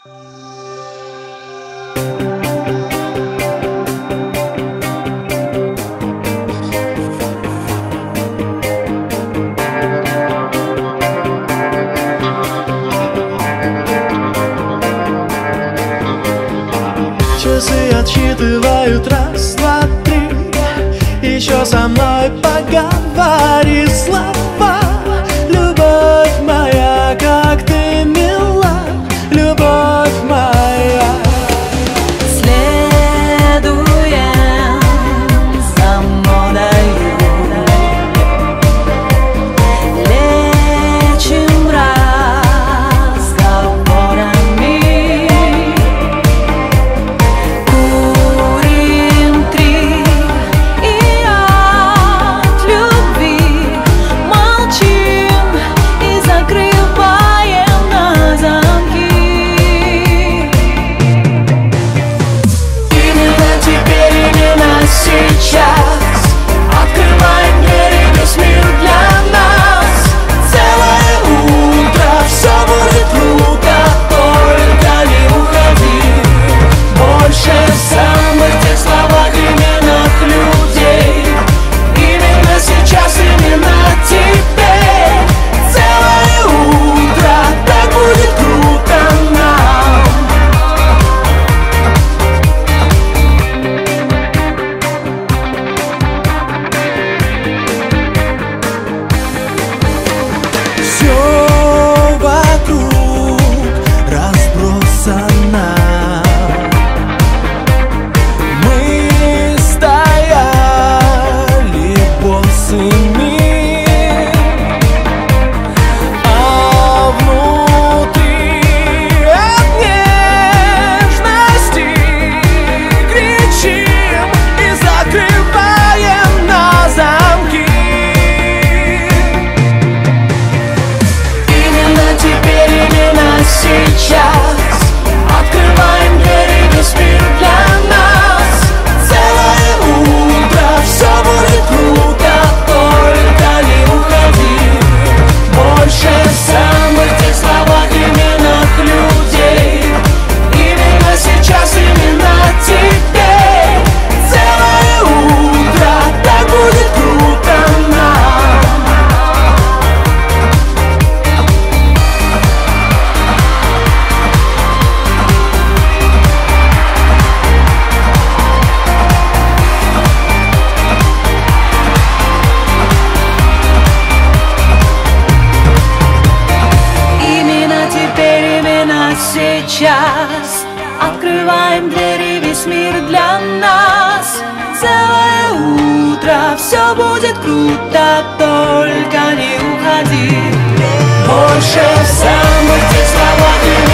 Часы отсчитывают раз, два, три. Еще со мной поговори слова. Любовь моя, как ты мила, любовь моя. Следуем за модою, лечим разговорами, курим три и от любви молчим и закрываем на замки. Именно теперь, именно сейчас открываем двери, весь мир для нас. Целое утро, все будет круто, только не уходи. Больше самых тех словах, именах людей. Именно сейчас, именно теперь. Целое утро, так будет круто нам. Все вокруг разбросано. Мы стояли босыми, а внутри от нежности кричим и закрываем на замки. Именно теперь, именно сейчас открываем двери, весь мир для нас. Целое утро, все будет круто, только не уходи. Больше самых тех словах, именах людей. Именно сейчас, именно теперь. Целое утро, так будет круто нам. Именно теперь, именно сейчас открываем двери, весь мир для нас. Целое утро, все будет круто, только не уходи. Больше самых тех словах,